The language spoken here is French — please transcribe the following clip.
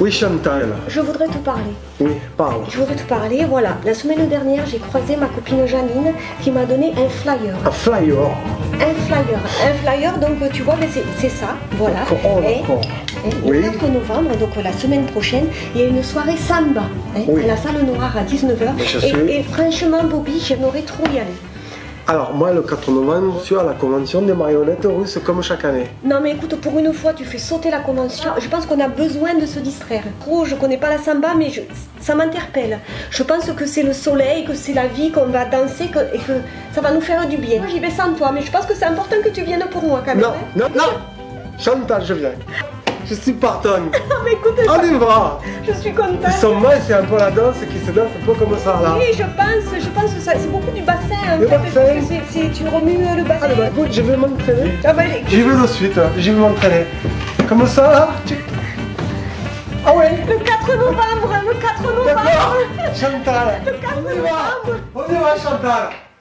Oui, Chantal. Je voudrais te parler. Oui, parle. Je voudrais te parler, voilà. La semaine dernière, j'ai croisé ma copine Janine qui m'a donné un flyer. Un flyer. Un flyer, donc tu vois, mais c'est ça, voilà. Oh, Et d'accord. le Oui. 4 novembre, donc la semaine prochaine, il y a une soirée samba Oui. à la salle Noire à 19h. Je suis. Et franchement, Bobby, j'aimerais trop y aller. Alors, moi, le 4 novembre, je suis à la convention des marionnettes russes comme chaque année. Non mais écoute, pour une fois, tu fais sauter la convention. Je pense qu'on a besoin de se distraire. Trop, je connais pas la samba, mais ça m'interpelle. Je pense que c'est le soleil, que c'est la vie, qu'on va danser et que ça va nous faire du bien. Moi, j'y vais sans toi, mais je pense que c'est important que tu viennes pour moi quand même. Non, non, non. Chantal, je viens. Je suis partant. Non mais écoute, On y va. je suis contente. Le samba, c'est un peu la danse qui se danse un peu comme ça, là. Oui, je pense que c'est beaucoup du bassin. En Le fait, bassin. parce que tu remues le bassin. Allez, bah écoute, je vais m'entraîner. Ah bah, J'y vais de suite, je vais m'entraîner. Comme ça, là. Ah ouais. le 4 novembre, le 4 novembre. D'accord. Chantal. Le 4 On y va. novembre. On y va, Chantal.